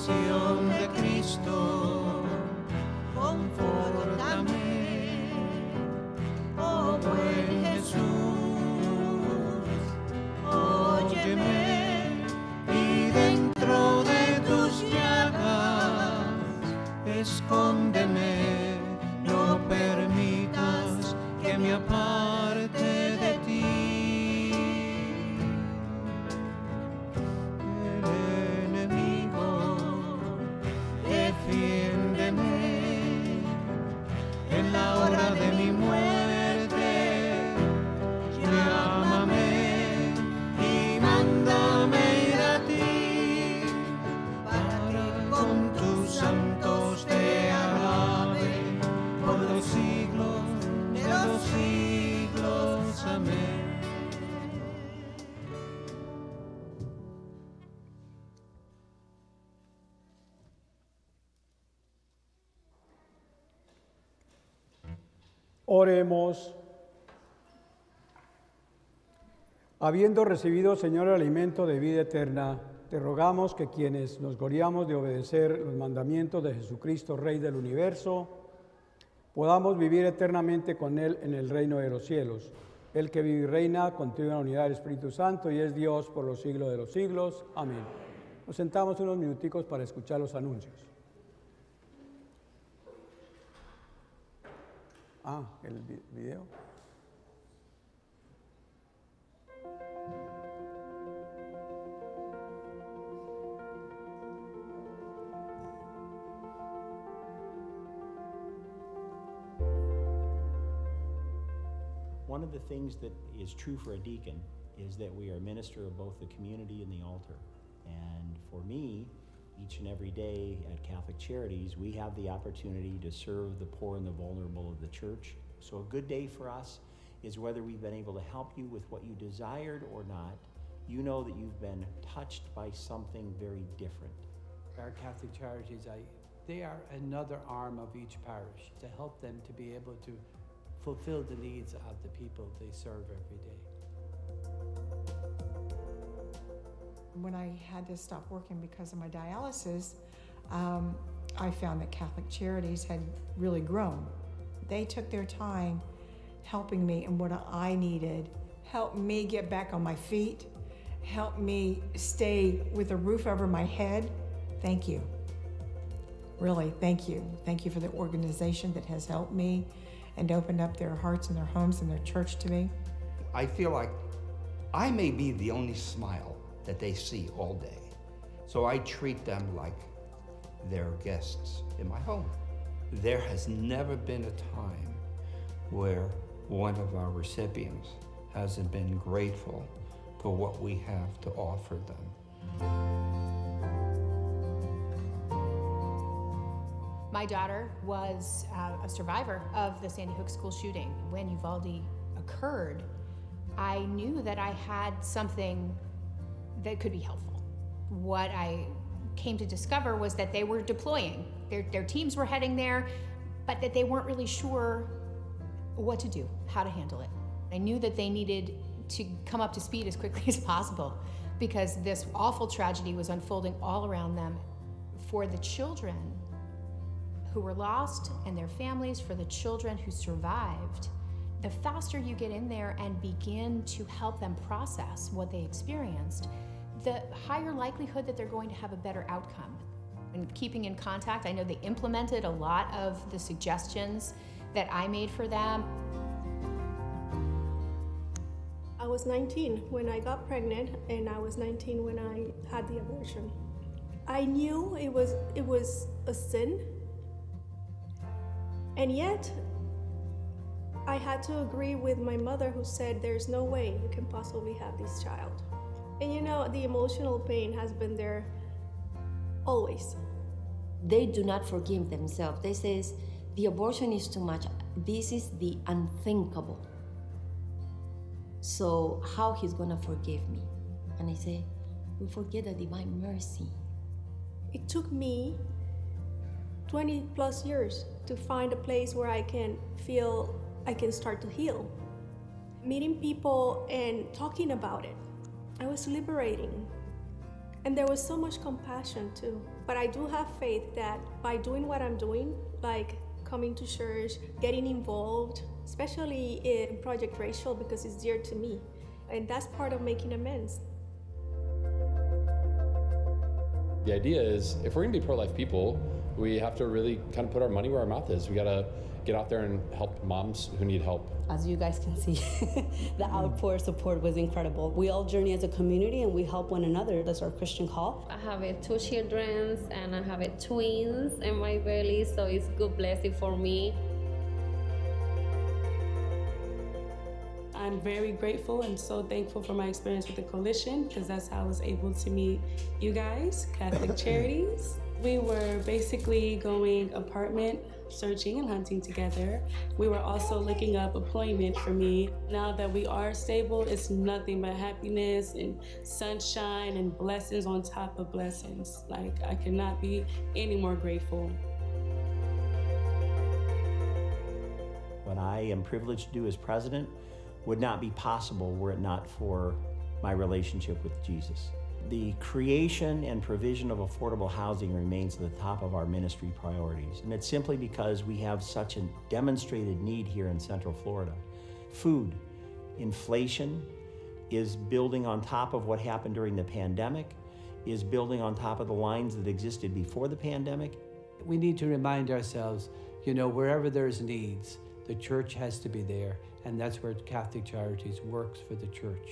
compasión de Cristo, confórtame, oh buen Jesús, óyeme, y dentro de tus llagas escóndeme, no permitas que me aparte de ti. El enemigo, defiéndeme en la hora de mi muerte, llámame y mándame ir a ti, para que con tus santos te alabe por los siglos de los siglos. Amén. Oremos. Habiendo recibido, Señor, el alimento de vida eterna, te rogamos que quienes nos gloriamos de obedecer los mandamientos de Jesucristo, Rey del universo, podamos vivir eternamente con Él en el reino de los cielos. Él que vive y reina contigo en la unidad del Espíritu Santo y es Dios por los siglos de los siglos. Amén. Nos sentamos unos minuticos para escuchar los anuncios. Ah, el video. One of the things that is true for a deacon is that we are a minister of both the community and the altar. And for me, each and every day at Catholic Charities, we have the opportunity to serve the poor and the vulnerable of the church. So a good day for us is whether we've been able to help you with what you desired or not, you know that you've been touched by something very different. Our Catholic Charities, I, they are another arm of each parish to help them to be able to fulfill the needs of the people they serve every day. When I had to stop working because of my dialysis, um, I found that Catholic Charities had really grown. They took their time helping me in what I needed, helped me get back on my feet, helped me stay with a roof over my head. Thank you. Really, thank you. Thank you for the organization that has helped me and opened up their hearts and their homes and their church to me. I feel like I may be the only smile that they see all day. So I treat them like they're guests in my home. There has never been a time where one of our recipients hasn't been grateful for what we have to offer them. My daughter was uh, a survivor of the Sandy Hook school shooting. When Uvalde occurred, I knew that I had something that could be helpful. What I came to discover was that they were deploying. Their, their teams were heading there, but that they weren't really sure what to do, how to handle it. I knew that they needed to come up to speed as quickly as possible because this awful tragedy was unfolding all around them. For the children who were lost and their families, for the children who survived, the faster you get in there and begin to help them process what they experienced, the higher likelihood that they're going to have a better outcome. And keeping in contact, I know they implemented a lot of the suggestions that I made for them. I was nineteen when I got pregnant, and I was nineteen when I had the abortion. I knew it was, it was a sin, and yet I had to agree with my mother who said there's no way you can possibly have this child. And you know, the emotional pain has been there always. They do not forgive themselves. They say the abortion is too much. This is the unthinkable. So how he's gonna forgive me? And I say, we forget the divine mercy. It took me twenty plus years to find a place where I can feel I can start to heal. Meeting people and talking about it, I was liberating. And there was so much compassion too. But I do have faith that by doing what I'm doing, like coming to church, getting involved, especially in Project Racial because it's dear to me, and that's part of making amends. The idea is, if we're gonna be pro-life people, we have to really kind of put our money where our mouth is. We gotta get out there and help moms who need help. As you guys can see, the outpour support was incredible. We all journey as a community and we help one another. That's our Christian call. I have uh, two children and I have uh, twins in my belly, so it's a good blessing for me. I'm very grateful and so thankful for my experience with the coalition because that's how I was able to meet you guys, Catholic Charities. We were basically going apartment searching and hunting together. We were also looking up employment for me. Now that we are stable, it's nothing but happiness and sunshine and blessings on top of blessings. Like, I cannot be any more grateful. What I am privileged to do as president would not be possible were it not for my relationship with Jesus. The creation and provision of affordable housing remains at the top of our ministry priorities, and it's simply because we have such a demonstrated need here in Central Florida. Food, inflation is building on top of what happened during the pandemic, is building on top of the lines that existed before the pandemic. We need to remind ourselves, you know, wherever there's needs, the church has to be there, and that's where Catholic Charities works for the church.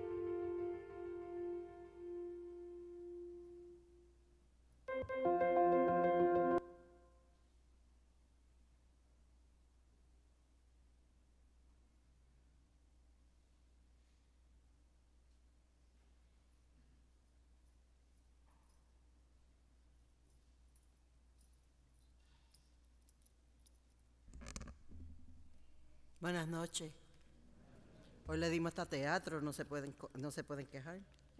Buenas noches. Hoy le dimos hasta teatro, no se pueden, no se pueden quejar.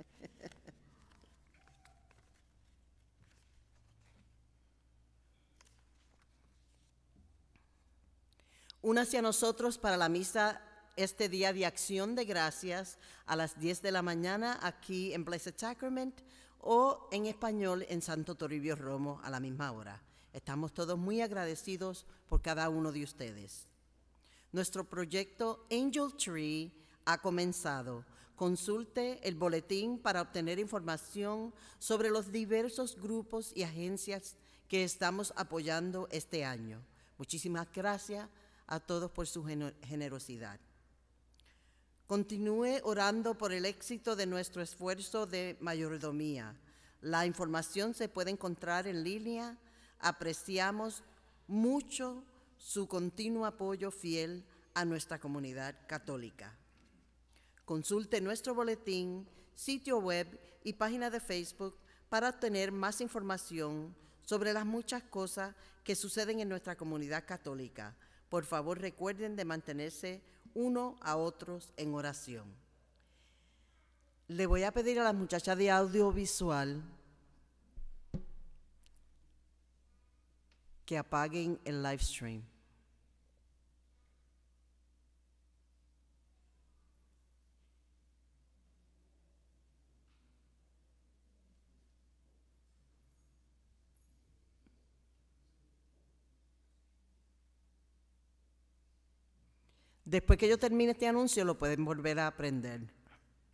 Únase a nosotros para la misa este día de acción de gracias a las diez de la mañana aquí en Blessed Sacrament o en español en Santo Toribio Romo a la misma hora. Estamos todos muy agradecidos por cada uno de ustedes. Nuestro proyecto Angel Tree ha comenzado. Consulte el boletín para obtener información sobre los diversos grupos y agencias que estamos apoyando este año. Muchísimas gracias a todos por su generosidad. Continúe orando por el éxito de nuestro esfuerzo de mayordomía. La información se puede encontrar en línea. Apreciamos mucho su continuo apoyo fiel a nuestra comunidad católica. Consulte nuestro boletín, sitio web y página de Facebook para obtener más información sobre las muchas cosas que suceden en nuestra comunidad católica. Por favor, recuerden de mantenerse uno a otros en oración. Le voy a pedir a la muchacha de audiovisual que apaguen el live stream. Después que yo termine este anuncio, lo pueden volver a aprender.